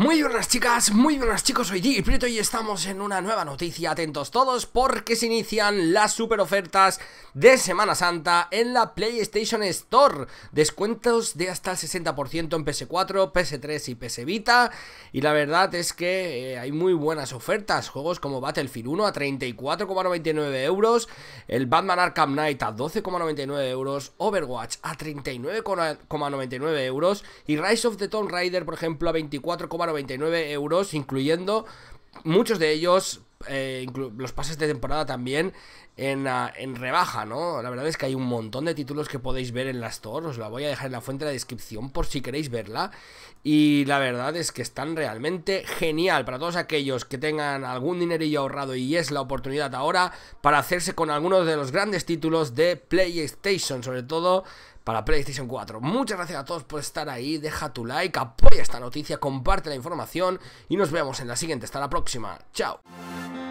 Muy buenas chicas, muy buenas chicos, soy Diggy Prieto y estamos en una nueva noticia. Atentos todos porque se inician las super ofertas de Semana Santa en la PlayStation Store. Descuentos de hasta el 60% en PS4, PS3 y PS Vita. Y la verdad es que hay muy buenas ofertas. Juegos como Battlefield 1 a 34,99 euros, el Batman Arkham Knight a 12,99 euros, Overwatch a 39,99 euros y Rise of the Tomb Raider, por ejemplo, a 24,99 euros, incluyendo muchos de ellos, los pases de temporada también en rebaja, ¿no? La verdad es que hay un montón de títulos que podéis ver en la Store. Os la voy a dejar en la fuente de la descripción por si queréis verla. Y la verdad es que están realmente genial para todos aquellos que tengan algún dinerillo ahorrado y es la oportunidad ahora para hacerse con algunos de los grandes títulos de PlayStation, sobre todo para PlayStation 4. Muchas gracias a todos por estar ahí. Deja tu like, apoya esta noticia, comparte la información y nos vemos en la siguiente. Hasta la próxima. Chao.